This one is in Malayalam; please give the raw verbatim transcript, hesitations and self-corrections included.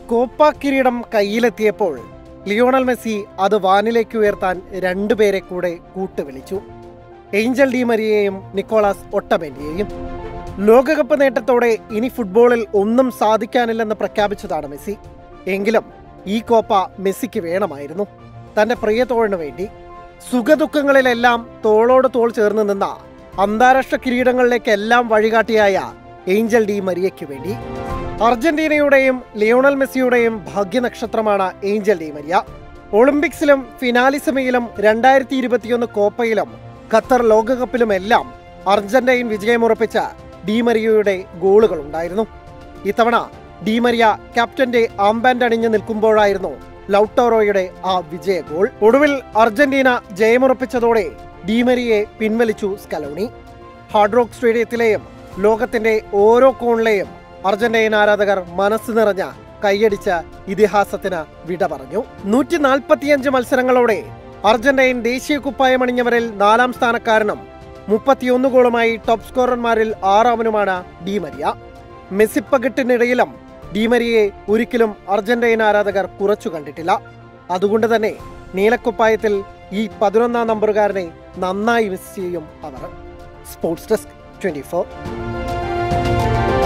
കോപ്പ കിരീടം കയ്യിലെത്തിയപ്പോൾ ലിയോണൽ മെസ്സി അത് വാനിലേക്ക് ഉയർത്താൻ രണ്ടുപേരെ കൂടെ കൂട്ടുവിളിച്ചു. ഏഞ്ചൽ ഡി മരിയയെയും നിക്കോളാസ് ഒട്ടമെന്റിയെയും. ലോകകപ്പ് നേട്ടത്തോടെ ഇനി ഫുട്ബോളിൽ ഒന്നും സാധിക്കാനില്ലെന്ന് പ്രഖ്യാപിച്ചതാണ് മെസ്സി. എങ്കിലും ഈ കോപ്പ മെസ്സിക്ക് വേണമായിരുന്നു, തന്റെ പ്രിയതോഴിനു വേണ്ടി. സുഖദുഃഖങ്ങളിലെല്ലാം തോളോട് തോൾ ചേർന്ന് നിന്ന അന്താരാഷ്ട്ര കിരീടങ്ങളിലേക്കെല്ലാം വഴികാട്ടിയായ ഏഞ്ചൽ ഡി മരിയയ്ക്ക് വേണ്ടി. അർജന്റീനയുടെയും ലിയോണൽ മെസ്സിയുടെയും ഭാഗ്യനക്ഷത്രമാണ് ഏഞ്ചൽ ഡി മരിയ. ഒളിമ്പിക്സിലും ഫിനാലിസമയിലും രണ്ടായിരത്തി ഇരുപത്തിയൊന്ന് കോപ്പയിലും ഖത്തർ ലോകകപ്പിലുമെല്ലാം അർജന്റീൻ വിജയമുറപ്പിച്ച ഡി മരിയയുടെ ഗോളുകൾ ഉണ്ടായിരുന്നു. ഇത്തവണ ഡി മരിയ ക്യാപ്റ്റന്റെ ആംബാൻഡ് അണിഞ്ഞു നിൽക്കുമ്പോഴായിരുന്നു ലൗട്ടോറോയുടെ ആ വിജയ ഗോൾ. ഒടുവിൽ അർജന്റീന ജയമുറപ്പിച്ചതോടെ ഡി മരിയയെ പിൻവലിച്ചു സ്കലോണി. ഹാർഡ് റോക്ക് സ്റ്റേഡിയത്തിലെയും ലോകത്തിന്റെ ഓരോ കോണിലെയും അർജന്റീന ആരാധകർ മനസ്സ് നിറഞ്ഞ കൈയടിച്ച ഇതിഹാസത്തിന് വിട പറഞ്ഞു. നൂറ്റി നാൽപ്പത്തിയഞ്ച് മത്സരങ്ങളോടെ അർജന്റീൻ ദേശീയ കുപ്പായമണിഞ്ഞവരിൽ നാലാം സ്ഥാനക്കാരനും മുപ്പത്തിയൊന്ന് ഗോളുമായി ടോപ്പ് സ്കോറർമാരിൽ ആറാമനുമാണ് ഡി മരിയ. മെസ്സിപ്പകിട്ടിനിടയിലും ഡി മരിയയെ ഒരിക്കലും അർജന്റീന ആരാധകർ കുറച്ചു കണ്ടിട്ടില്ല. അതുകൊണ്ട് തന്നെ നീലക്കുപ്പായത്തിൽ ഈ പതിനൊന്നാം നമ്പറുകാരനെ നന്നായി മിസ് ചെയ്യും അവർ. Sports desk twenty four.